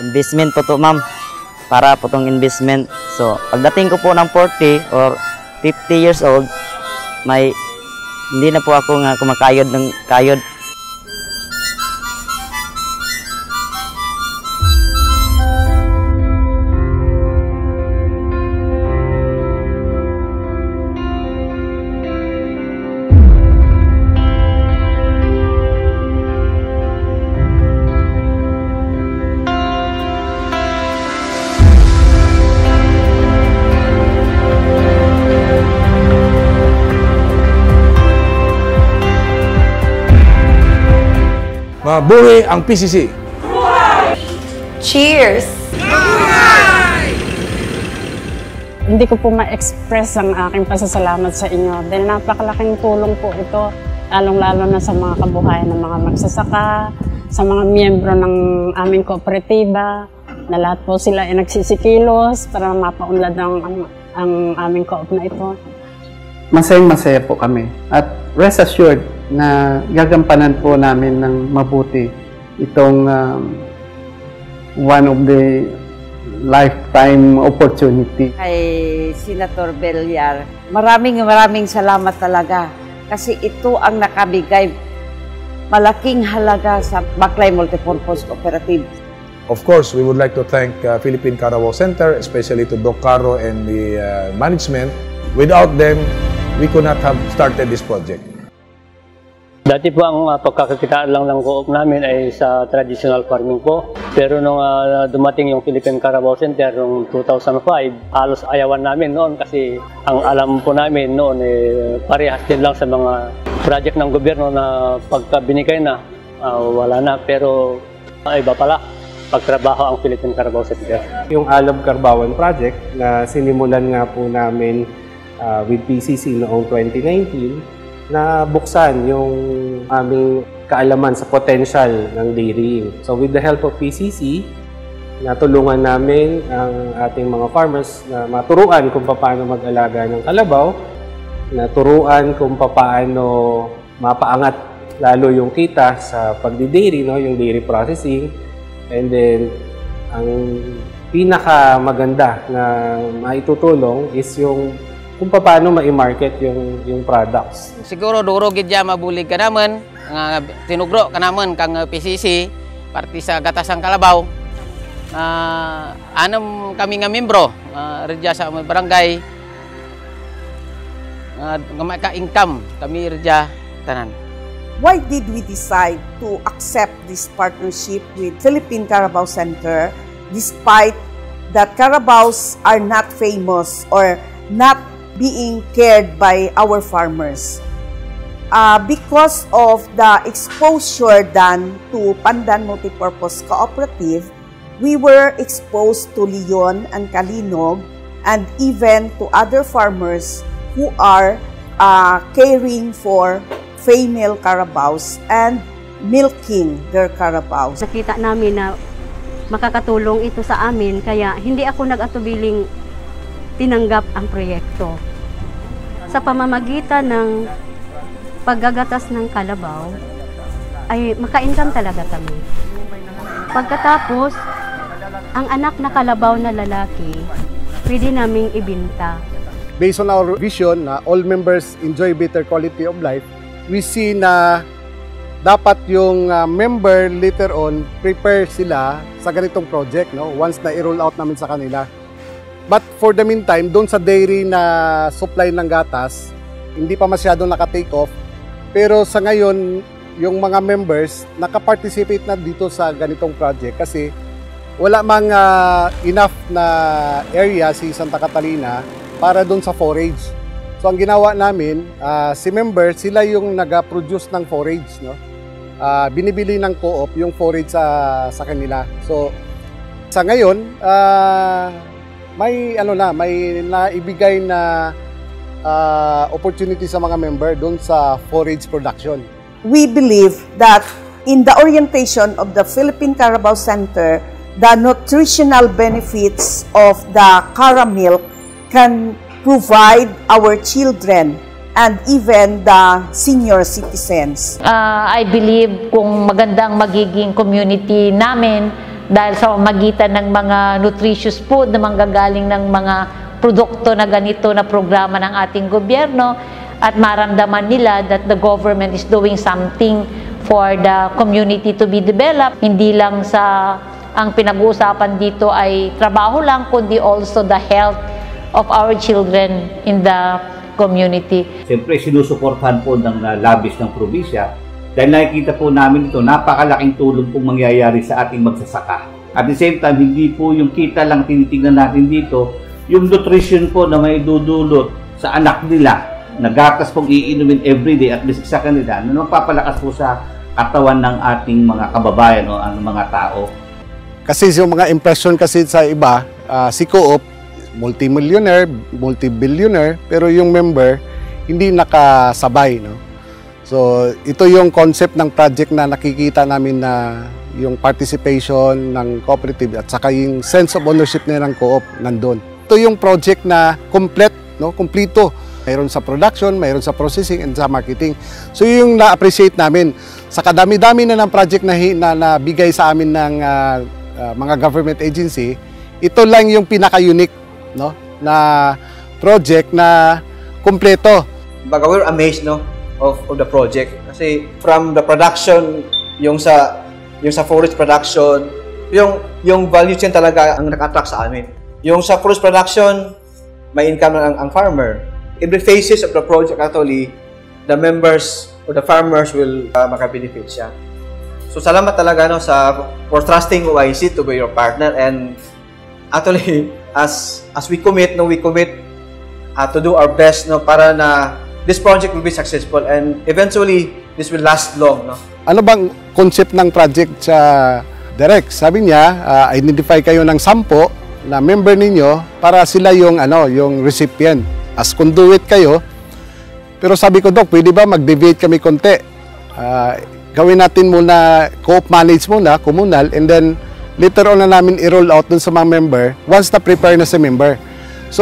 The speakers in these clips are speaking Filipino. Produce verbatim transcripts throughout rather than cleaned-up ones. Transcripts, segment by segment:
investment po to ma'am. Para po tong investment. So, pagdating ko po ng forty or fifty years old, may hindi na po ako nga kumakayod ng kayod. Mabuhay ang P C C! Buhay! Cheers! Buhay! Hindi ko po ma-express ang aking pasasalamat sa inyo dahil napakalaking tulong po ito, lalong-lalo na sa mga kabuhayan ng mga magsasaka, sa mga miyembro ng aming kooperatiba, na lahat po sila ay nagsisikilos para mapaunlad ang, ang, ang aming co-op na ito. Masayang-masaya po kami at rest assured na gagampanan po namin ng mabuti itong um, one of the lifetime opportunity. Kay Senator Villar, maraming maraming salamat talaga kasi ito ang nakabigay malaking halaga sa Baclay Multipurpose Cooperative. Of course, we would like to thank uh, Philippine Carabao Center, especially to Doc Caro and the uh, management. Without them, we could not have started this project. Dati po ang uh, pagkakakitaan lang ng co-op namin ay sa traditional farming po. Pero nung uh, dumating yung Philippine Carabao Center noong two thousand five, halos ayawan namin noon kasi ang alam po namin noon eh, parehas din lang sa mga project ng gobyerno na pagka binigay na, uh, wala na. Pero uh, iba pala, pagtrabaho ang Philippine Carabao Center. Yung Alab Carbaoan Project na sinimulan nga po namin uh, with P C C noong twenty nineteen, na buksan yung aming kaalaman sa potential ng dairying. So with the help of P C C, natulungan namin ang ating mga farmers na maturuan kung paano mag-alaga ng kalabaw, naturuan kung paano mapaangat lalo yung kita sa pagdi-dairy, no? Yung dairy processing. And then, ang pinakamaganda na maitutulong is yung kung paano ma-market yung yung products. Siguro duro gid ya mabulig ka naman, nga tinugro ka naman kang P C C parti sa gatasang kalabaw. Uh, anam kami nga membro uh, redya sa among barangay uh, nga maka-income kami redya tanan. Why did we decide to accept this partnership with Philippine Carabao Center despite that Carabaos are not famous or not being cared by our farmers? Uh, because of the exposure done to Pandan Multipurpose Cooperative, we were exposed to Leon and Kalinog and even to other farmers who are uh, caring for female Carabaos and milking their Carabaos. Nakita namin na makakatulong ito sa amin kaya hindi ako nag-atubiling tinanggap ang proyekto. Sa pamamagitan ng paggagatas ng kalabaw, ay maka-income talaga kami. Pagkatapos, ang anak na kalabaw na lalaki, pwede naming ibinta. Based on our vision na all members enjoy better quality of life, we see na dapat yung uh, member later on prepare sila sa ganitong project, no? Once na i-roll out namin sa kanila. But for the meantime, doon sa dairy na supply ng gatas, hindi pa masyadong naka-take off. Pero sa ngayon, yung mga members naka-participate na dito sa ganitong project kasi wala mang uh, enough na area si Santa Catalina para doon sa forage. So ang ginawa namin, uh, si member, sila yung nag-produce ng forage, no? Uh, binibili ng co-op yung forage sa, sa kanila. So sa ngayon, uh, may ano na, may naibigay na uh, opportunity sa mga member doon sa forage production. We believe that in the orientation of the Philippine Carabao Center, the nutritional benefits of the Cara milk can provide our children and even the senior citizens. Uh, I believe kung magandang magiging community namin dahil sa magitan ng mga nutritious food na manggagaling ng mga produkto na ganito na programa ng ating gobyerno, at maramdaman nila that the government is doing something for the community to be developed. Hindi lang sa ang pinag-uusapan dito ay trabaho lang, kundi also the health of our children in the community. Siyempre, sinusuportahan po ng uh, labis ng probinsya dahil nakikita po namin ito, napakalaking tulong pong mangyayari sa ating magsasaka. At the same time, hindi po yung kita lang tinitingnan natin dito, yung nutrition po na may dudulot sa anak nila, na gatas pong iinumin everyday at least sa kanila, na magpapalakas po sa katawan ng ating mga kababayan o ang mga tao. Kasi yung mga impression kasi sa iba, uh, si Co-op, multi-millionaire, multi-billionaire, pero yung member, hindi nakasabay, no? So, ito yung concept ng project na nakikita namin na yung participation ng cooperative at saka yung sense of ownership nila ng Co-op nandun. Ito yung project na complete, no? Kompleto. Mayroon sa production, mayroon sa processing, and sa marketing. So, yung na-appreciate namin. Sa kadami-dami na ng project na, na nabigay sa amin ng uh, uh, mga government agency, ito lang yung pinaka-unique, no? Na project na kompleto. Baga, we're amazed, no? Of, of the project kasi from the production yung sa yung sa forest production yung yung value chain talaga ang naka-attract sa amin. Yung sa forest production may income ang, ang farmer. Every phases of the project actually the members or the farmers will uh, maka-benefit siya. So salamat talaga no sa for trusting O I C to be your partner, and actually as as we commit no we commit uh, to do our best no para na this project will be successful and eventually this will last long, no? Ano bang concept ng project sa Direct? Sabi niya, uh, identify kayo ng sampo na member ninyo para sila yung ano, yung recipient. As conduit kayo. Pero sabi ko, Doc, pwede ba mag-deviate kami konti? Uh, gawin natin muna co-op manage muna, communal, and then later on na namin i-roll out dun sa mga member once na prepare na si member. So,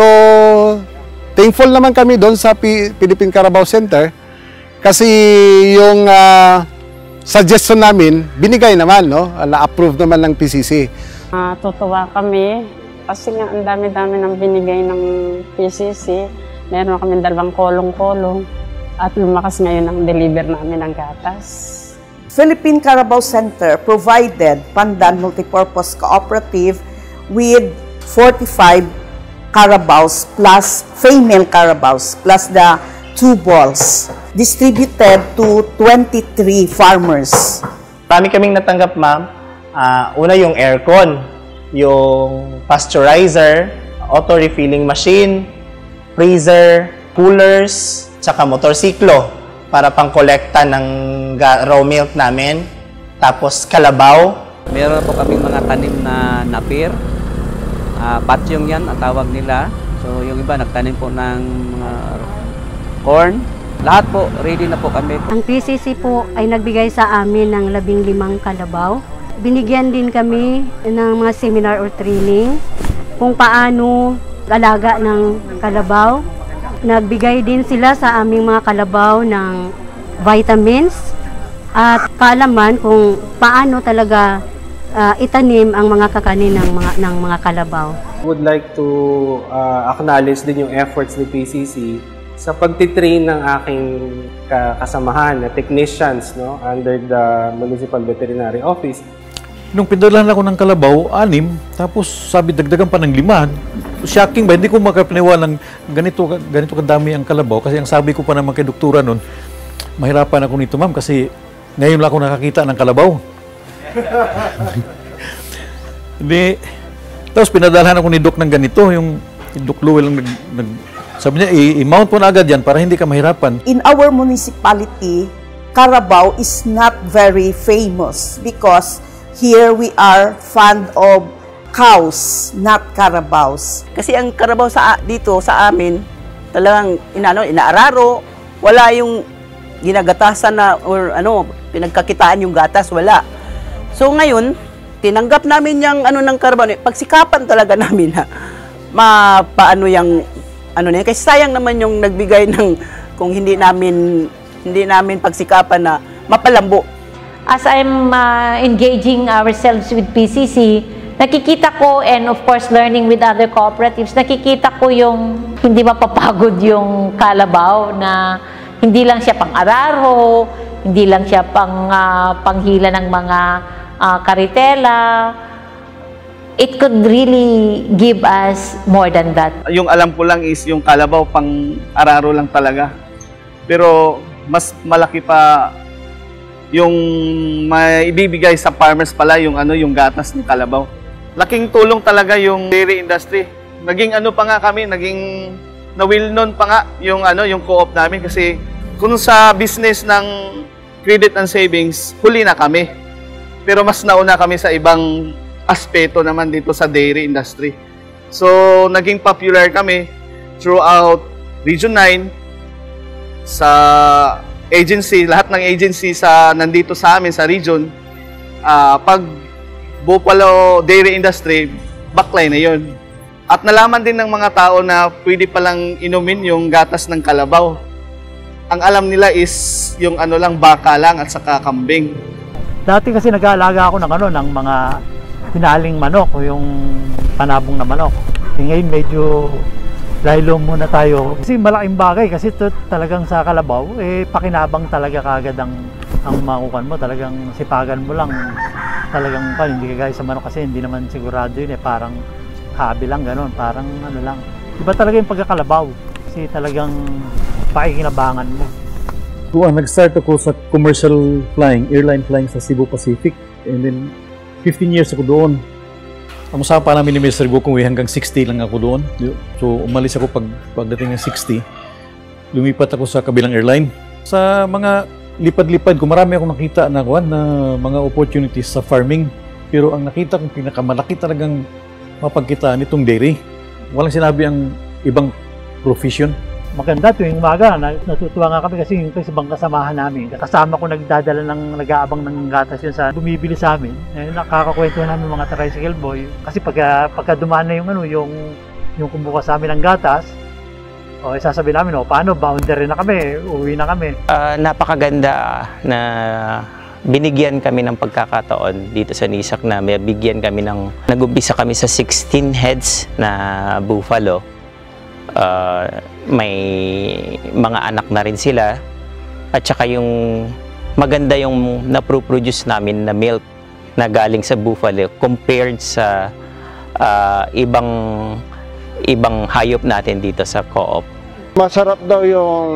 thankful naman kami doon sa P Philippine Carabao Center kasi yung uh, suggestion namin, binigay naman, no? Na-approve naman ng P C C. Uh, tutuwa kami kasi nga ang dami-dami ng binigay ng P C C. Meron kami dalawang kolong-kolong at lumakas ngayon ang deliver namin ng gatas. Philippine Carabao Center provided Pandan Multipurpose Cooperative with forty-five Carabaos plus female Carabaos plus the two balls distributed to twenty-three farmers. Marami kaming natanggap, ma'am. Uh, una yung aircon, yung pasteurizer, auto-refilling machine, freezer, coolers, tsaka motorsiklo para pang-kolekta ng raw milk namin. Tapos kalabaw. Meron po kaming mga tanim na napir. Uh, patyong yan ang tawag nila. So yung iba nagtanim po ng mga corn. Lahat po, ready na po kami. Ang P C C po ay nagbigay sa amin ng labing limang kalabaw. Binigyan din kami ng mga seminar or training kung paano alaga ng kalabaw. Nagbigay din sila sa aming mga kalabaw ng vitamins at kaalaman kung paano talaga Uh, itanim ang mga kakanin ng mga ng mga kalabaw. I would like to uh, acknowledge din yung efforts ni P C C sa pagtitrain ng aking kasamahan na technicians, no, under the Municipal Veterinary Office. Nung pinadalhan ako ng kalabaw, anim, tapos sabi dagdagan pa ng lima. Shocking ba? Hindi ko makapaniwala ng ganito, ganito kadami ang kalabaw kasi ang sabi ko pa naman kay doktora nun, mahirapan ako nito, ma'am, kasi ngayon lang ako nakakita ng kalabaw. Hindi. Tapos pinadalhan ako ni Doc ng ganito, yung Doc Lowell nag, nag sabi niya, i-mount mo na agad yan para hindi ka mahirapan. In our municipality, Carabao is not very famous because here we are fond of cows, not Carabaos. Kasi ang Carabao sa dito sa amin, talagang inano, inaararo, wala yung ginagatasan na or ano, pinagkakitaan yung gatas, wala. So ngayon, tinanggap namin yung ano ng Carabao, pagsikapan talaga namin na mapaano yung ano niya, kasi sayang naman yung nagbigay ng kung hindi namin hindi namin pagsikapan na mapalambo as I'm uh, engaging ourselves with P C C, nakikita ko, and of course learning with other cooperatives, nakikita ko yung hindi mapapagod yung kalabaw, na hindi lang siya pang-araro, hindi lang siya pang uh, panghila ng mga uh, karitela. It could really give us more than that. Yung alam ko lang is yung kalabaw pang araro lang talaga. Pero mas malaki pa yung maibibigay sa farmers pala yung ano, yung gatas ng kalabaw. Laking tulong talaga yung dairy industry. Naging ano pa nga kami, naging na-will known pa nga yung ano, yung co-op namin, kasi kung sa business ng credit and savings, huli na kami. Pero mas nauna kami sa ibang aspeto naman dito sa dairy industry. So, naging popular kami throughout Region nine, sa agency, lahat ng agency sa nandito sa amin sa region. Uh, pag Buffalo Dairy Industry, backline na yun. At nalaman din ng mga tao na pwede palang inumin yung gatas ng kalabaw. Ang alam nila is yung ano lang, baka lang at saka kambing. Dati kasi nag-aalaga ako ng ano, ng mga pinaling manok o yung panabong na manok. E ngayon medyo laylo muna tayo. Kasi malaking bagay kasi ito talagang sa kalabaw, eh pakinabang talaga kagad ang, ang makukuhan mo. Talagang sipagan mo lang. Talagang pa, hindi kagaya sa manok kasi hindi naman sigurado yun eh. Parang habi lang gano'n, parang ano lang. Iba talaga yung pagkakalabaw kasi talagang pakikinabangan mo. So, nag-start ako sa commercial flying, airline flying sa Cebu Pacific. And then fifteen years ako doon. Ang usapan namin ni Mister Gokong, hanggang sixty lang ako doon. So umalis ako pag pagdating ng sixty. Lumipat ako sa kabilang airline. Sa mga lipad-lipad ko, marami akong nakita na, na mga opportunities sa farming. Pero ang nakita kong pinakamalaki talagang mapagkitaan nitong dairy. Walang sinabi ang ibang profession. Maganda tuwing umaga, natutuwa nga kami kasi yung ibang kasamahan namin. Kasama ko nagdadala ng nag-aabang ng gatas yun sa bumibili sa amin. Eh, nakakakwento namin mga tricycle boy. Kasi pagka, pagka dumaan na yung, ano, yung, yung kumuha sa amin ng gatas, o sasabi namin, o paano, boundary na kami, uwi na kami. Uh, napakaganda na binigyan kami ng pagkakataon dito sa Nisak na may bigyan kami ng, nag-umpisa kami sa sixteen heads na buffalo. Uh, may mga anak na rin sila at saka yung maganda yung na-produce namin na milk na galing sa buffalo compared sa uh, ibang ibang hayop natin dito sa co-op. Masarap daw yung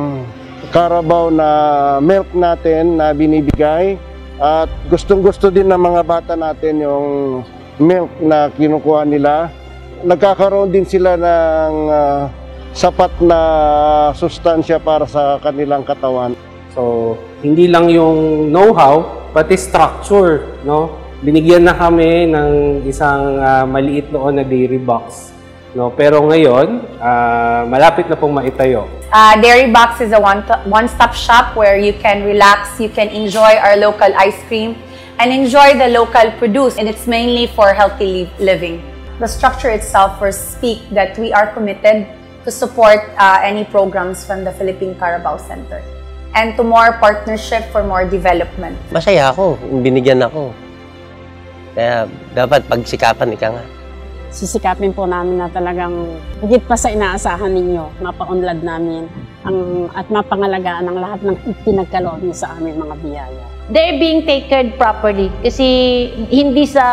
Carabao na milk natin na binibigay at gustong-gusto din ng mga bata natin yung milk na kinukuha nila. Nagkakaroon din sila ng uh, sapat na sustansya para sa kanilang katawan. So, hindi lang yung know-how, pati structure, no? Binigyan na kami ng isang uh, maliit noon na dairy box, no? Pero ngayon, uh, malapit na pong maitayo. Uh, Dairy Box is a one one-stop shop where you can relax, you can enjoy our local ice cream, and enjoy the local produce, and it's mainly for healthy living. The structure itself will speak that we are committed to support uh, any programs from the Philippine Carabao Center and to more partnership for more development. Masaya ako, binigyan ako. Kaya dapat pagsikapan ika nga. Sisikapin po namin na talagang higit pa sa inaasahan ninyo, mapaunlad namin ang, at mapangalagaan ang lahat ng pinagkaloob niyo sa amin mga biyaya. They're being taken properly kasi hindi sa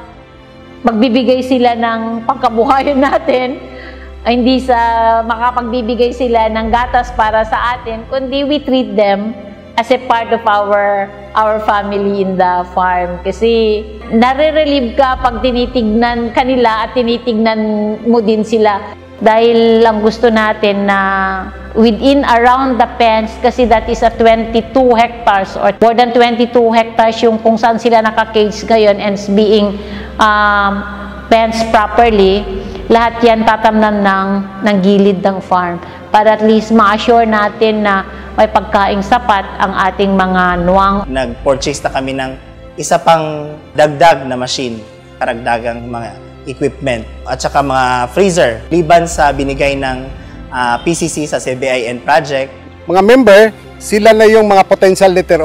magbibigay sila ng pangkabuhayan natin, hindi sa makapagbibigay sila ng gatas para sa atin, kundi we treat them as a part of our our family in the farm. Kasi nare-relieve ka pag tinitignan kanila at tinitignan mo din sila. Dahil lang gusto natin na within around the pens, kasi that is a twenty-two hectares or more than twenty-two hectares yung kung saan sila naka-cage ngayon and being um, pens properly, lahat yan tatamnan ng, ng gilid ng farm para at least ma-assure natin na may pagkaing sapat ang ating mga nuwang. Nag-purchase na kami ng isa pang dagdag na machine, karagdagang mga equipment at saka mga freezer liban sa binigay ng uh, P C C sa C B I N project. Mga member, sila na yung mga potential later on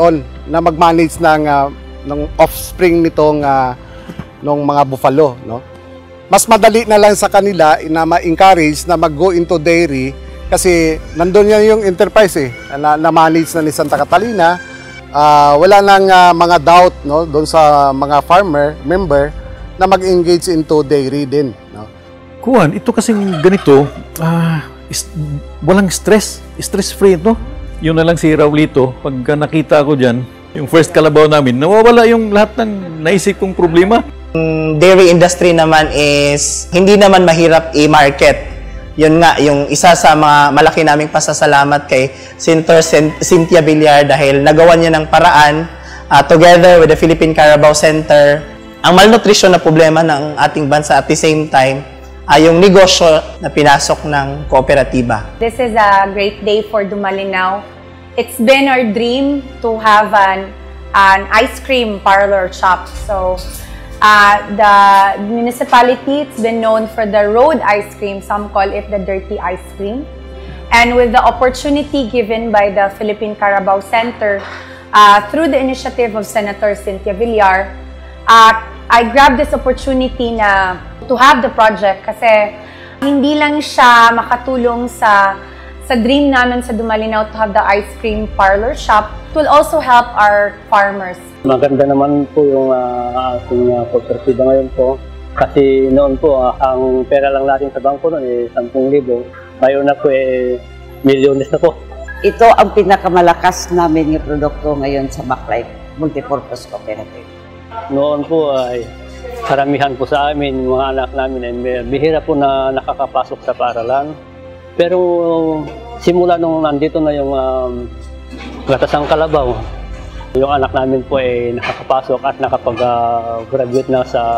na mag-manage ng, uh, ng offspring nitong uh, ng mga buffalo. No? Mas madali na lang sa kanila na ma-encourage na mag-go into dairy kasi nandun yan yung enterprise eh, na, na manage na ni Santa Catalina. Uh, wala nang uh, mga doubt no, doon sa mga farmer, member na mag-engage into dairy din. No? Kuhan, ito kasing ganito, ah, is, walang stress, stress-free ito. Yun na lang si Raulito, pagka nakita ko dyan, yung first kalabaw namin, nawawala yung lahat ng naisip kong problema. Yung dairy industry naman is hindi naman mahirap i-market. Yun nga, yung isa sa mga malaki naming pasasalamat kay Senator Cynthia Villar dahil nagawa niya ng paraan uh, together with the Philippine Carabao Center ang malnutrition na problema ng ating bansa at the same time ay uh, yung negosyo na pinasok ng kooperatiba. This is a great day for Dumalinao. It's been our dream to have an, an ice cream parlor shop. So Uh, the municipality, it's been known for the road ice cream. Some call it the dirty ice cream. And with the opportunity given by the Philippine Carabao Center, uh, through the initiative of Senator Cynthia Villar, uh, I grabbed this opportunity na to have the project kasi hindi lang siya makatulong sa sa dream namin sa Dumalinao to have the ice cream parlor shop. It will also help our farmers. Maganda naman po yung uh, ating uh, kooperatiba ngayon po. Kasi noon po, uh, ang pera lang natin sa bangko noon eh, sampung libo. Ngayon na po eh, milyones na po. Ito ang pinakamalakas namin yung produkto ngayon sa Baclife Multipurpose Cooperative. Noon po ay karamihan po sa amin, mga anak namin ay bihira po na nakakapasok sa paaralan. Pero simula nung nandito na yung um, Gatasang Kalabaw, yung anak namin po ay nakakapasok at nakapag-graduate na sa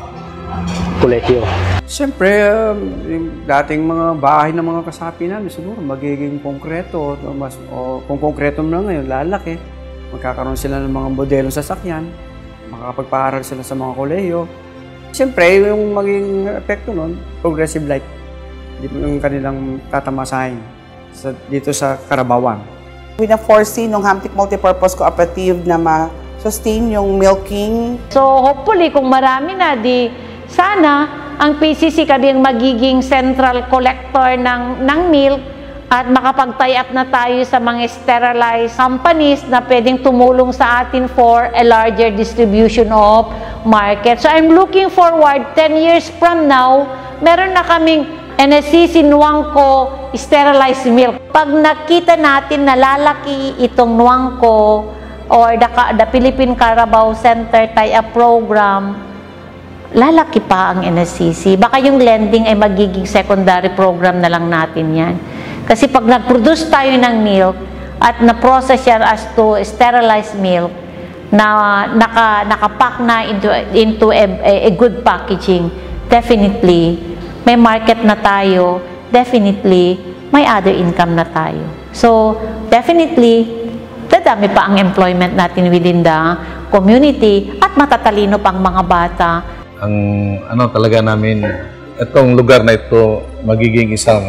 kolehiyo. Siyempre, um, yung dating mga bahay ng mga kasapi namin, siguro magiging konkreto. Mas, o, kung konkreto na ngayon, lalaki. Magkakaroon sila ng mga modelong sasakyan. Makakapagpaaral sila sa mga kolehiyo. Siyempre, yung maging epekto nun, progressive life. Yung kanilang tatamasahin sa, dito sa Carabaoan. Wina-foresee ng Hamtic Multipurpose Cooperative na ma-sustain yung milking. So hopefully kung marami na, di sana ang P C C kami ang magiging central collector ng, ng milk at makapag-tie up na tayo sa mga sterilized companies na pwedeng tumulong sa atin for a larger distribution of market. So I'm looking forward, ten years from now, meron na kaming N S C C Nuangco sterilized milk. Pag nakita natin na lalaki itong Nuangco or the, the Philippine Carabao Center tie-up program, lalaki pa ang N S C C. Baka yung lending ay magiging secondary program na lang natin yan. Kasi pag nag-produce tayo ng milk at na-process yan as to sterilized milk, na naka, nakapack na into, into a, a, a good packaging, definitely, may market na tayo, definitely, may other income na tayo. So, definitely, dadami pa ang employment natin within the community at matatalino pang mga bata. Ang ano talaga namin, itong lugar na ito magiging isang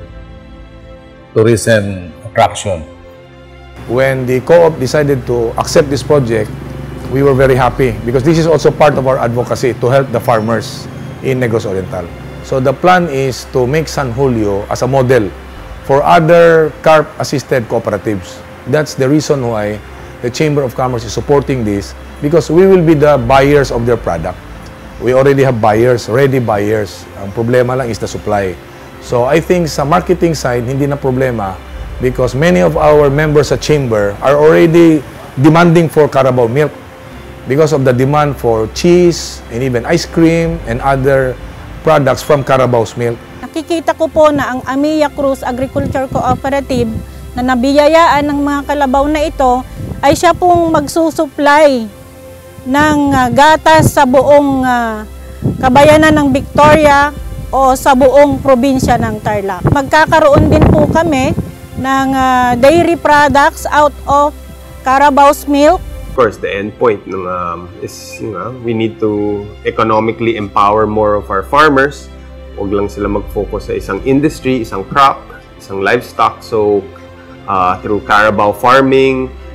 tourism attraction. When the co-op decided to accept this project, we were very happy because this is also part of our advocacy to help the farmers in Negros Oriental. So the plan is to make San Julio as a model for other carp-assisted cooperatives. That's the reason why the Chamber of Commerce is supporting this, because we will be the buyers of their product. We already have buyers, ready buyers. Ang problema lang is the supply. So I think sa marketing side, hindi na problema because many of our members sa Chamber are already demanding for Carabao milk because of the demand for cheese and even ice cream and other products from Carabao's milk. Nakikita ko po na ang Amiya Cruz Agriculture Cooperative na nabiyayaan ng mga kalabaw na ito ay siya pong magsusupply ng uh, gatas sa buong uh, kabayanan ng Victoria o sa buong probinsya ng Tarlac. Magkakaroon din po kami ng uh, dairy products out of Carabao's milk. Of course, the end point ng, um, is you know, we need to economically empower more of our farmers. Huwag lang sila mag-focus sa isang industry, isang crop, isang livestock. So, uh, through Carabao farming,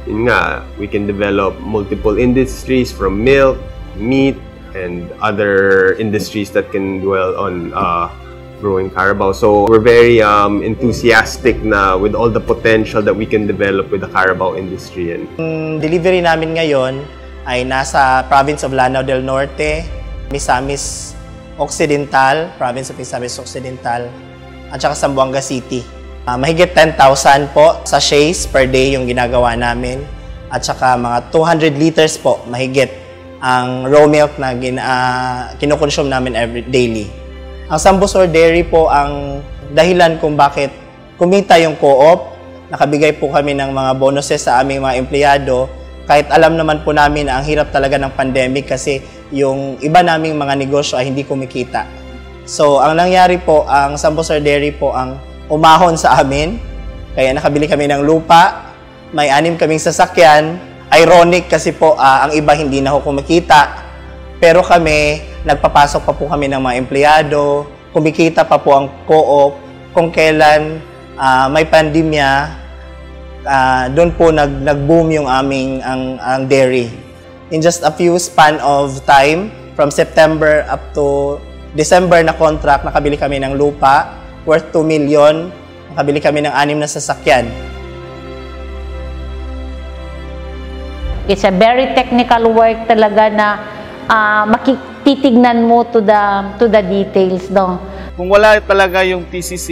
yun nga, we can develop multiple industries from milk, meat, and other industries that can dwell on uh, growing Carabao. So we're very um, enthusiastic na with all the potential that we can develop with the Carabao industry. And Ang delivery namin ngayon ay nasa province of Lanao del Norte, Misamis Occidental, province of Misamis Occidental, at saka Zamboanga City. Uh, mahigit ten thousand po sachets per day yung ginagawa namin, at saka mga two hundred liters po mahigit ang raw milk na gin, uh, kinukonsume namin every daily. Ang Sambusor Dairy po ang dahilan kung bakit kumita yung co-op. Nakabigay po kami ng mga bonuses sa aming mga empleyado, kahit alam naman po namin na ang hirap talaga ng pandemic kasi yung iba naming mga negosyo ay hindi kumikita. So ang nangyari po, ang Sambusor Dairy po ang umahon sa amin, kaya nakabili kami ng lupa, may anim kaming sasakyan. Ironic kasi po uh, ang iba hindi na ho kumikita, pero kami, nagpapasok pa po kami ng mga empleyado, kumikita pa po ang co-op. Kung kailan uh, may pandemya, uh, doon po nag, nag-boom yung aming ang, ang dairy. In just a few span of time, from September up to December na contract, nakabili kami ng lupa worth two million, nakabili kami ng anim na sasakyan. It's a very technical work talaga na uh, makititignan mo to the to the details, no. Kung wala talaga yung T C C,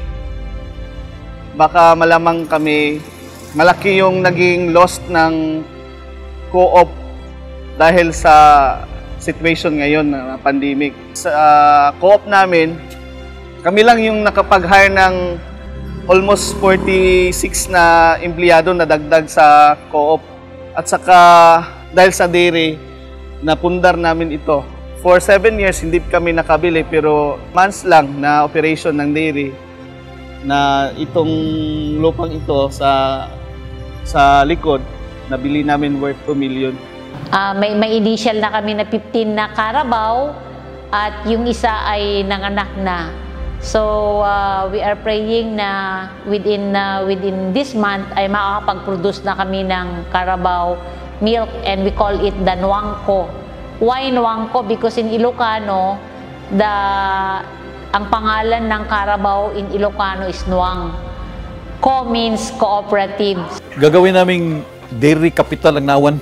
baka malamang kami malaki yung naging loss ng co-op dahil sa situation ngayon na pandemic. Sa uh, co-op namin, kami lang yung nakapag-hire ng almost forty-six na empleyado na dagdag sa co-op. At saka dahil sa dairy, napundar namin ito. For seven years, hindi kami nakabili, pero months lang na operation ng dairy na itong lupang ito sa sa likod, nabili namin worth two million. Uh, may, may initial na kami na fifteen na Carabao at yung isa ay nanganak na. So uh, we are praying na within uh, within this month ay makakapag-produce na kami ng Carabao milk, and we call it the Nuangco. Why Nuangco? Because in Ilocano, the ang pangalan ng Carabao in Ilocano is Nuang. Co means cooperative. Gagawin naming dairy capital ang Nawan.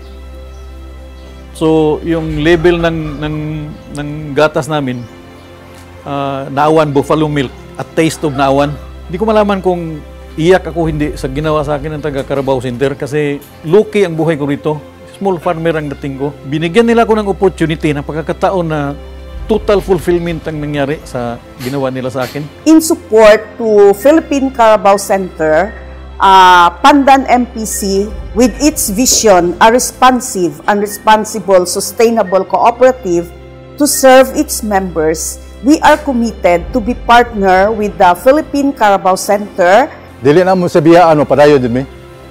So yung label ng ng ng gatas namin, Uh, Nawan Buffalo Milk, a taste of Nawan. Hindi ko malaman kung iyak ako hindi sa ginawa sa akin ng taga Carabao Center kasi lucky ang buhay ko rito. Small farmer ang dating ko. Binigyan nila ako ng opportunity na pagkakataon na total fulfillment ang nangyari sa ginawa nila sa akin. In support to Philippine Carabao Center, uh, Pandan M P C with its vision, a responsive and responsible sustainable cooperative to serve its members, we are committed to be partner with the Philippine Carabao Center. Dili na mo sabihan ano padayo din mi.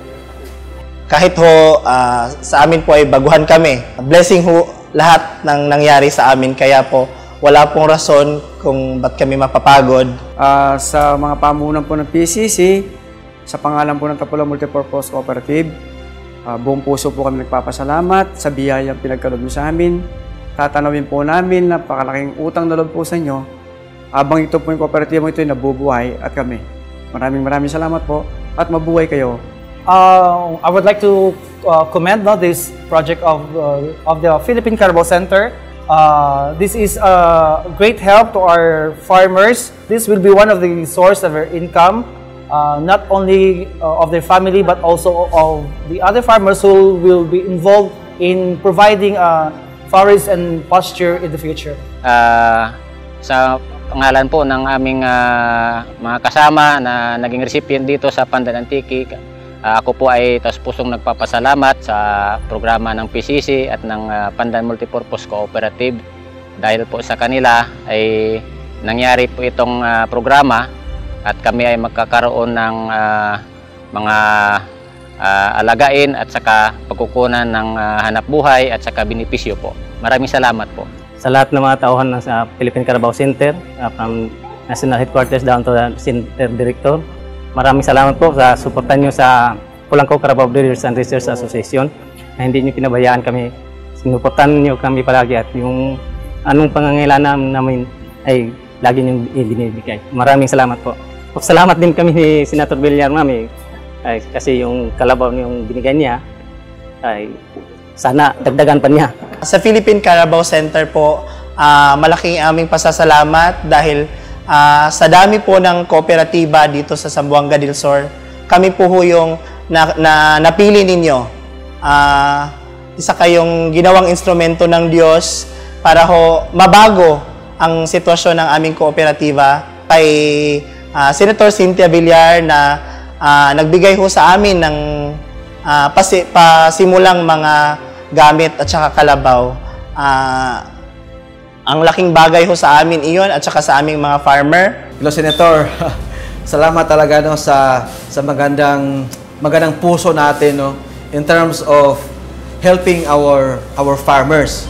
Kahit ho uh, sa amin po ay baguhan kami. Blessing ho lahat ng nangyari sa amin, kaya po wala pong rason kung ba't kami mapapagod. Uh, sa mga pamunan po ng P C C, sa pangalan po ng Tapulaw Multipurpose Cooperative, uh, buong puso po kami nagpapasalamat sa biyayang pinagkaloob niyo sa amin. Tatanawin po namin na napakalaking utang na loob po sa inyo habang ito po yung kooperatiba ito ay nabubuhay at kami. Maraming maraming salamat po at mabuhay kayo. Uh, I would like to uh, commend no, this project of, uh, of the Philippine Carabao Center. Uh, this is a great help to our farmers. This will be one of the source of their income, uh, not only uh, of their family but also of the other farmers who will be involved in providing uh, forest and pasture in the future. Uh, sa pangalan po ng aming uh, mga kasama na naging recipient dito sa Pandan Antique, uh, ako po ay taos pusong nagpapasalamat sa programa ng P C C at ng uh, Pandan Multipurpose Cooperative. Dahil po sa kanila ay nangyari po itong uh, programa at kami ay magkakaroon ng uh, mga Uh, alagain at saka pagkukunan ng uh, hanap buhay at saka benepisyo po. Maraming salamat po. Sa lahat ng mga tauhan ng sa Philippine Carabao Center, uh, from National Headquarters down to the Center Director, maraming salamat po sa suportan nyo sa Pulangco Carabao Breeders and Research Association na hindi niyo pinabayaan kami. Sinuportahan niyo kami palagi at yung anong pangangailangan namin ay lagi niyong ibinibigay. Maraming salamat po. Salamat din kami ni Senator Villar, mami, ay, kasi yung kalabaw yung binigay niya ay sana dagdagan pa niya. Sa Philippine Carabao Center po, uh, malaking aming pasasalamat dahil uh, sa dami po ng kooperatiba dito sa Zamboanga del Sur, kami po ho yung na, na, napili ninyo. Uh, isa kayong ginawang instrumento ng Diyos para ho mabago ang sitwasyon ng aming kooperatiba kay uh, Senator Cynthia Villar na uh, nagbigay ho sa amin ng uh, pasi, pasimulang mga gamit at saka kalabaw. Uh, ang laking bagay ho sa amin iyon at saka sa aming mga farmer. Hello, Senator. Salamat talaga no sa sa magandang magandang puso natin no in terms of helping our our farmers.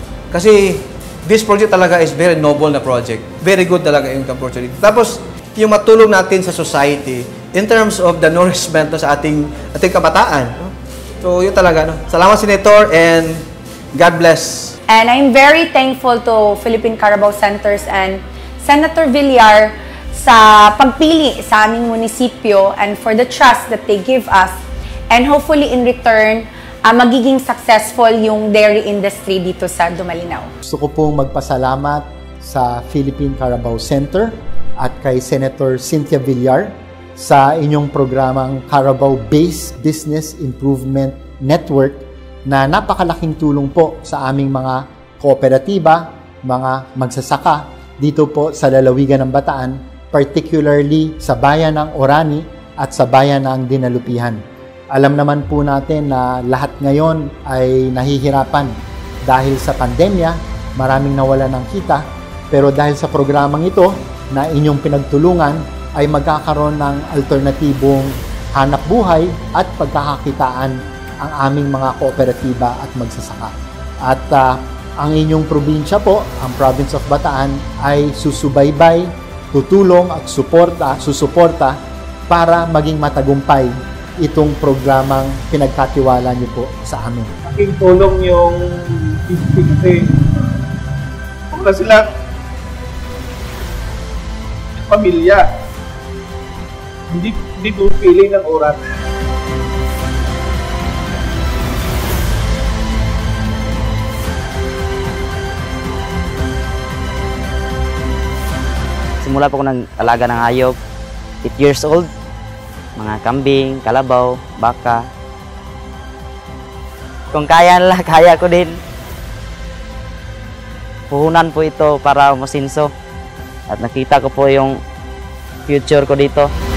Kasi this project talaga is very noble na project. Very good talaga yung opportunity. Tapos yung matulong natin sa society in terms of the nourishment no, sa ating ating kabataan. No? So yun talaga no. Salamat, Senator, and God bless. And I'm very thankful to Philippine Carabao Centers and Senator Villar sa pagpili sa aming munisipyo and for the trust that they give us. And hopefully in return, uh, magiging successful yung dairy industry dito sa Dumalinaw. Gusto ko pong magpasalamat sa Philippine Carabao Center at kay Senator Cynthia Villar sa inyong programang Carabao Based Business Improvement Network na napakalaking tulong po sa aming mga kooperatiba, mga magsasaka dito po sa lalawigan ng Bataan, particularly sa bayan ng Orani at sa bayan ng Dinalupihan. Alam naman po natin na lahat ngayon ay nahihirapan dahil sa pandemya, maraming nawala ng kita, pero dahil sa programang ito na inyong pinagtulungan ay magkakaroon ng alternatibong hanap buhay at pagkakakitaan ang aming mga kooperatiba at magsasaka. At uh, ang inyong probinsya po, ang Province of Bataan, ay susubaybay, tutulong at suporta, susuporta para maging matagumpay itong programang pinagkatiwala niyo po sa amin. Aking tulong yung kasi wala silang pamilya. Hindi, hindi pumipili ng oras. Simula po ako nag-alaga ng hayop, eight years old, mga kambing, kalabaw, baka. Kung kaya nila, kaya ko din. Puhunan po ito para umasinso. At nakita ko po yung future ko dito.